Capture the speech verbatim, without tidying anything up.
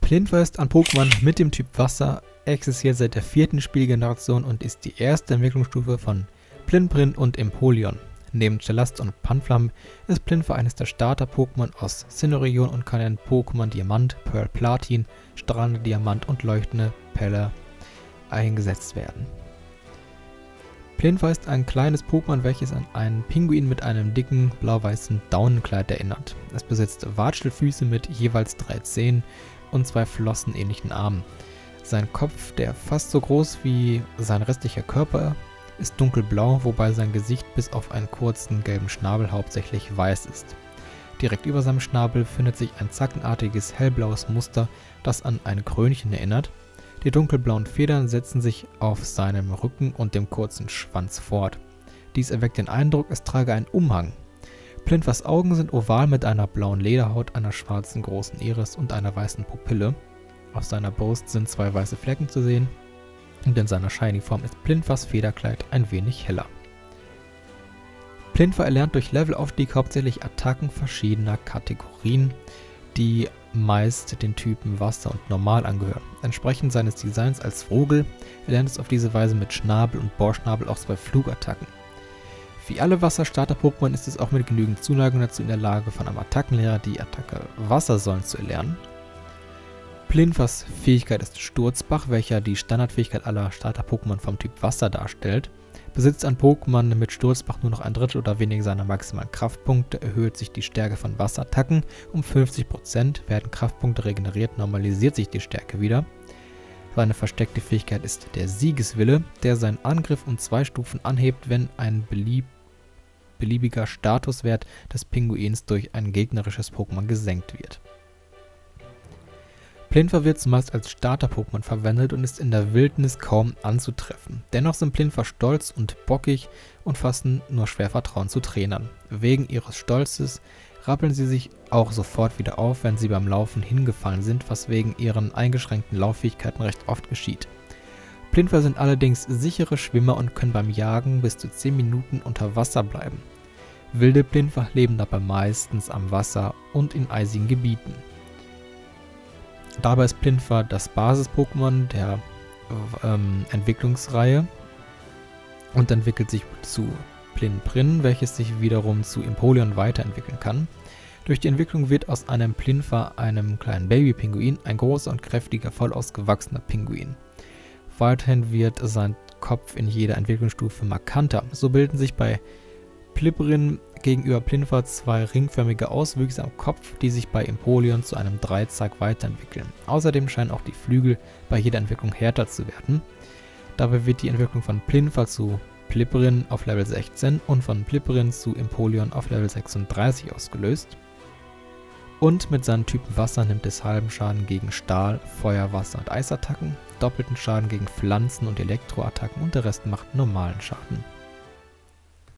Plinfa ist ein Pokémon mit dem Typ Wasser, existiert seit der vierten Spielgeneration und ist die erste Entwicklungsstufe von Plinprin und Empoleon. Neben Cellast und Panflam ist Plinfa eines der Starter-Pokémon aus Sinnoh-Region und kann in Pokémon Diamant, Pearl Platin, Strahlende Diamant und Leuchtende Perle eingesetzt werden. Plinfa ist ein kleines Pokémon, welches an einen Pinguin mit einem dicken blau-weißen Daunenkleid erinnert. Es besitzt Watschelfüße mit jeweils drei Zehen und zwei flossenähnlichen Armen. Sein Kopf, der fast so groß wie sein restlicher Körper ist, dunkelblau, wobei sein Gesicht bis auf einen kurzen gelben Schnabel hauptsächlich weiß ist. Direkt über seinem Schnabel findet sich ein zackenartiges hellblaues Muster, das an ein Krönchen erinnert. Die dunkelblauen Federn setzen sich auf seinem Rücken und dem kurzen Schwanz fort. Dies erweckt den Eindruck, es trage einen Umhang. Plinfas Augen sind oval mit einer blauen Lederhaut, einer schwarzen großen Iris und einer weißen Pupille. Auf seiner Brust sind zwei weiße Flecken zu sehen und in seiner Shiny-Form ist Plinfas Federkleid ein wenig heller. Plinfa erlernt durch Levelaufstieg hauptsächlich Attacken verschiedener Kategorien, die meist den Typen Wasser und Normal angehören. Entsprechend seines Designs als Vogel erlernt es auf diese Weise mit Schnabel und Bohrschnabel auch zwei Flugattacken. Wie alle Wasser-Starter-Pokémon ist es auch mit genügend Zuneigung dazu in der Lage, von einem Attackenlehrer die Attacke Wassersäulen zu erlernen. Plinfas Fähigkeit ist Sturzbach, welcher die Standardfähigkeit aller Starter-Pokémon vom Typ Wasser darstellt. Besitzt ein Pokémon mit Sturzbach nur noch ein Drittel oder weniger seiner maximalen Kraftpunkte, erhöht sich die Stärke von Wasserattacken um fünfzig Prozent, werden Kraftpunkte regeneriert, normalisiert sich die Stärke wieder. Seine versteckte Fähigkeit ist der Siegeswille, der seinen Angriff um zwei Stufen anhebt, wenn ein belieb beliebiger Statuswert des Pinguins durch ein gegnerisches Pokémon gesenkt wird. Plinfa wird zumeist als Starter-Pokémon verwendet und ist in der Wildnis kaum anzutreffen. Dennoch sind Plinfa stolz und bockig und fassen nur schwer Vertrauen zu Trainern. Wegen ihres Stolzes rappeln sie sich auch sofort wieder auf, wenn sie beim Laufen hingefallen sind, was wegen ihren eingeschränkten Lauffähigkeiten recht oft geschieht. Plinfa sind allerdings sichere Schwimmer und können beim Jagen bis zu zehn Minuten unter Wasser bleiben. Wilde Plinfa leben dabei meistens am Wasser und in eisigen Gebieten. Dabei ist Plinfa das Basis-Pokémon der ähm, Entwicklungsreihe und entwickelt sich zu Plinprin, welches sich wiederum zu Empoleon weiterentwickeln kann. Durch die Entwicklung wird aus einem Plinfa, einem kleinen Baby-Pinguin, ein großer und kräftiger, voll ausgewachsener Pinguin. Weiterhin wird sein Kopf in jeder Entwicklungsstufe markanter. So bilden sich bei Plinprin gegenüber Plinfa zwei ringförmige Auswüchse am Kopf, die sich bei Empoleon zu einem Dreizack weiterentwickeln. Außerdem scheinen auch die Flügel bei jeder Entwicklung härter zu werden. Dabei wird die Entwicklung von Plinfa zu Plinprin auf Level sechzehn und von Plinprin zu Empoleon auf Level sechsunddreißig ausgelöst. Und mit seinen Typen Wasser nimmt es halben Schaden gegen Stahl, Feuer, Wasser und Eisattacken, doppelten Schaden gegen Pflanzen- und Elektroattacken und der Rest macht normalen Schaden.